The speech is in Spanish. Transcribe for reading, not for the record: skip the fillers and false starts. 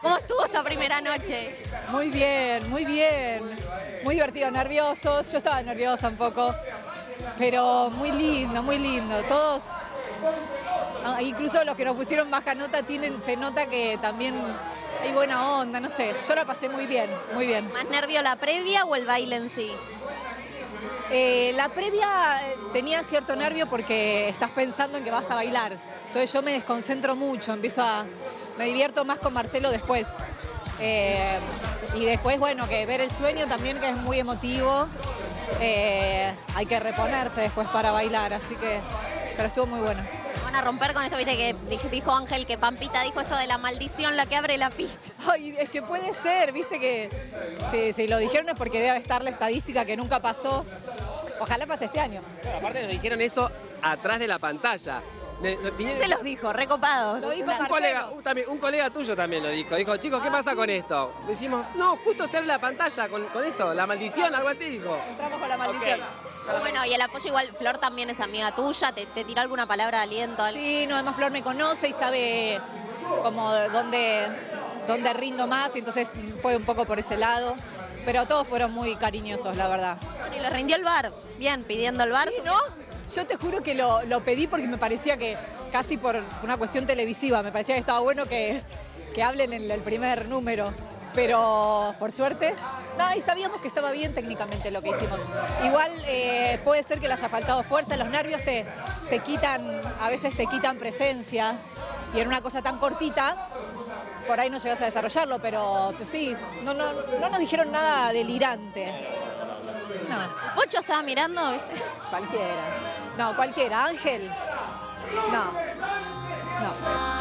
¿Cómo estuvo esta primera noche? Muy bien, muy bien. Muy divertido, nerviosos. Yo estaba nerviosa un poco, pero muy lindo, muy lindo. Todos, incluso los que nos pusieron baja nota, se nota que también hay buena onda, no sé. Yo la pasé muy bien, muy bien. ¿Más nervio la previa o el baile en sí? La previa tenía cierto nervio porque estás pensando en que vas a bailar. Entonces yo me desconcentro mucho, me divierto más con Marcelo después. Y después, bueno, que ver el sueño también, que es muy emotivo. Hay que reponerse después para bailar, pero estuvo muy bueno. Van a romper con esto, viste que dijo Ángel que Pampita dijo esto de la maldición, la que abre la pista. Ay, es que puede ser, viste que si lo dijeron es porque debe estar la estadística que nunca pasó. Ojalá pase este año. Pero aparte nos dijeron eso atrás de la pantalla. Se los dijo, recopados. Lo dijo Un colega tuyo también lo dijo. Dijo, chicos, ¿qué pasa con esto? Decimos, no, justo se abre la pantalla con eso, la maldición, algo así, dijo. Entramos con la maldición. Okay. Bueno, y el apoyo igual, Flor también es amiga tuya, ¿te tiró alguna palabra de aliento? Sí, no, además Flor me conoce y sabe como dónde rindo más, y entonces fue un poco por ese lado. Pero todos fueron muy cariñosos, la verdad. Bueno, y le rindió el bar. Bien, pidiendo el bar. Sí, ¿no? Yo te juro que lo pedí porque me parecía que, casi por una cuestión televisiva, me parecía que estaba bueno que hablen en el primer número. Pero, por suerte, no, y sabíamos que estaba bien técnicamente lo que hicimos. Igual puede ser que le haya faltado fuerza, los nervios te quitan, a veces te quitan presencia, y en una cosa tan cortita, por ahí no llegas a desarrollarlo, pero pues sí, no nos dijeron nada delirante. No. ¿Pocho estaba mirando? ¿Viste? Cualquiera. No, cualquiera. Ángel. No.